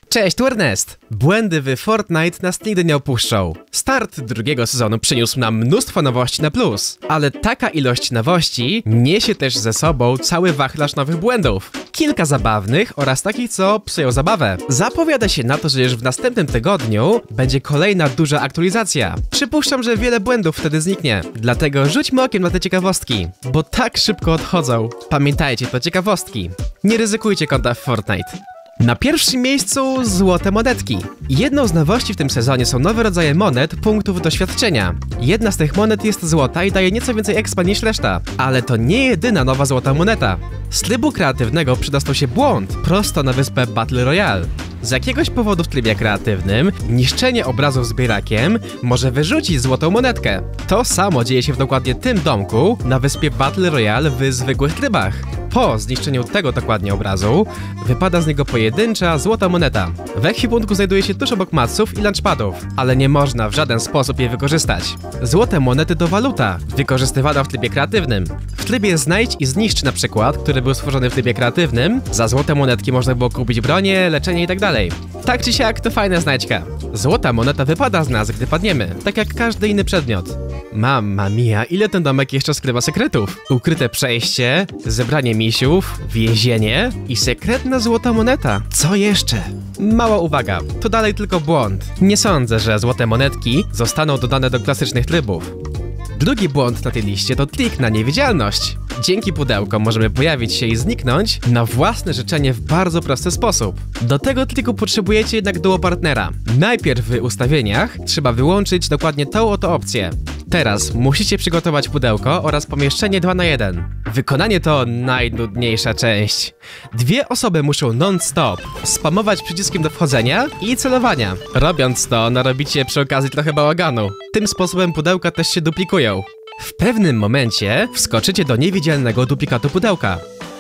Cześć, tu Ernest! Błędy w Fortnite nas nigdy nie opuszczą. Start drugiego sezonu przyniósł nam mnóstwo nowości na plus, ale taka ilość nowości niesie też ze sobą cały wachlarz nowych błędów. Kilka zabawnych oraz takich, co psują zabawę. Zapowiada się na to, że już w następnym tygodniu będzie kolejna duża aktualizacja. Przypuszczam, że wiele błędów wtedy zniknie, dlatego rzućmy okiem na te ciekawostki, bo tak szybko odchodzą. Pamiętajcie, to ciekawostki. Nie ryzykujcie konta w Fortnite. Na pierwszym miejscu złote monetki. Jedną z nowości w tym sezonie są nowe rodzaje monet, punktów doświadczenia. Jedna z tych monet jest złota i daje nieco więcej expa niż reszta. Ale to nie jedyna nowa złota moneta. Z trybu kreatywnego przydostał się błąd prosto na wyspę Battle Royale. Z jakiegoś powodu w trybie kreatywnym niszczenie obrazów zbierakiem może wyrzucić złotą monetkę. To samo dzieje się w dokładnie tym domku na wyspie Battle Royale w zwykłych trybach. Po zniszczeniu tego dokładnie obrazu wypada z niego pojedyncza złota moneta. W ekwipunku znajduje się tuż obok maców i lunchpadów, ale nie można w żaden sposób jej wykorzystać. Złote monety to waluta, wykorzystywana w trybie kreatywnym. W trybie znajdź i zniszcz na przykład, który był stworzony w trybie kreatywnym, za złote monetki można było kupić bronię, leczenie itd. Tak czy siak to fajna znajdźka. Złota moneta wypada z nas, gdy padniemy, tak jak każdy inny przedmiot. Mamma mia, ile ten domek jeszcze skrywa sekretów? Ukryte przejście, zebranie misiów, więzienie i sekretna złota moneta. Co jeszcze? Mała uwaga, to dalej tylko błąd. Nie sądzę, że złote monetki zostaną dodane do klasycznych trybów. Drugi błąd na tej liście to trik na niewidzialność. Dzięki pudełkom możemy pojawić się i zniknąć na własne życzenie w bardzo prosty sposób. Do tego triku potrzebujecie jednak duo partnera. Najpierw w ustawieniach trzeba wyłączyć dokładnie tą oto opcję. Teraz musicie przygotować pudełko oraz pomieszczenie 2 na 1. Wykonanie to najnudniejsza część. Dwie osoby muszą non-stop spamować przyciskiem do wchodzenia i celowania. Robiąc to, narobicie przy okazji trochę bałaganu. Tym sposobem pudełka też się duplikują. W pewnym momencie wskoczycie do niewidzialnego duplikatu pudełka.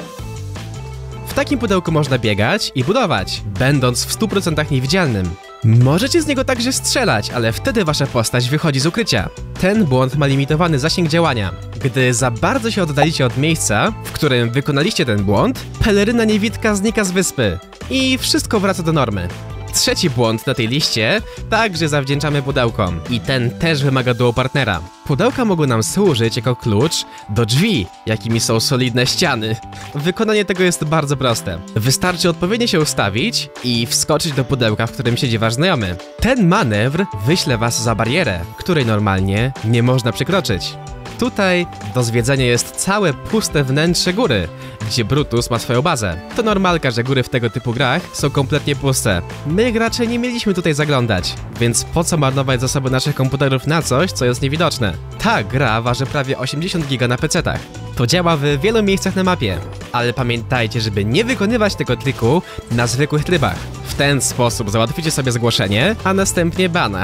W takim pudełku można biegać i budować, będąc w 100% niewidzialnym. Możecie z niego także strzelać, ale wtedy wasza postać wychodzi z ukrycia. Ten błąd ma limitowany zasięg działania. Gdy za bardzo się oddalicie od miejsca, w którym wykonaliście ten błąd, peleryna niewidka znika z wyspy i wszystko wraca do normy. Trzeci błąd na tej liście także zawdzięczamy pudełkom i ten też wymaga duo partnera. Pudełka mogą nam służyć jako klucz do drzwi, jakimi są solidne ściany. Wykonanie tego jest bardzo proste. Wystarczy odpowiednio się ustawić i wskoczyć do pudełka, w którym siedzi wasz znajomy. Ten manewr wyśle was za barierę, której normalnie nie można przekroczyć. Tutaj do zwiedzenia jest całe puste wnętrze góry, gdzie Brutus ma swoją bazę. To normalka, że góry w tego typu grach są kompletnie puste. My gracze nie mieliśmy tutaj zaglądać, więc po co marnować zasoby naszych komputerów na coś, co jest niewidoczne? Ta gra waży prawie 80 giga na PC-tach. To działa w wielu miejscach na mapie, ale pamiętajcie, żeby nie wykonywać tego triku na zwykłych trybach. W ten sposób załatwicie sobie zgłoszenie, a następnie bana.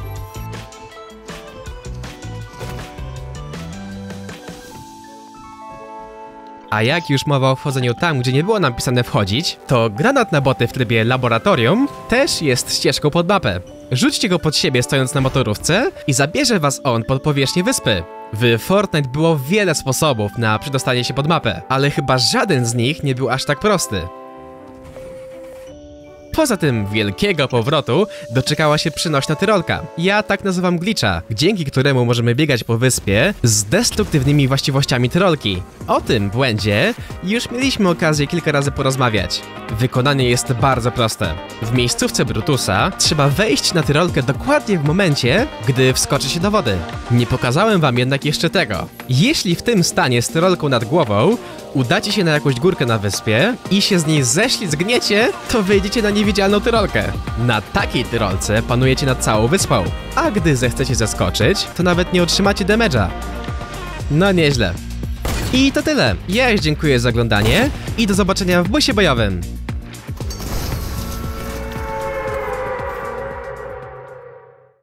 A jak już mowa o wchodzeniu tam, gdzie nie było nam pisane wchodzić, to granat na boty w trybie laboratorium też jest ścieżką pod mapę. Rzućcie go pod siebie stojąc na motorówce i zabierze was on pod powierzchnię wyspy. W Fortnite było wiele sposobów na przedostanie się pod mapę, ale chyba żaden z nich nie był aż tak prosty. Poza tym wielkiego powrotu doczekała się przynośna tyrolka. Ja tak nazywam glitcha, dzięki któremu możemy biegać po wyspie z destruktywnymi właściwościami tyrolki. O tym błędzie już mieliśmy okazję kilka razy porozmawiać. Wykonanie jest bardzo proste. W miejscówce Brutusa trzeba wejść na tyrolkę dokładnie w momencie, gdy wskoczy się do wody. Nie pokazałem wam jednak jeszcze tego. Jeśli w tym stanie z tyrolką nad głową udacie się na jakąś górkę na wyspie i się z niej ześlizgniecie, to wyjdziecie na niewidzialną tyrolkę. Na takiej tyrolce panujecie nad całą wyspą, a gdy zechcecie zeskoczyć, to nawet nie otrzymacie damage'a. No nieźle. I to tyle. Ja już dziękuję za oglądanie i do zobaczenia w busie bojowym.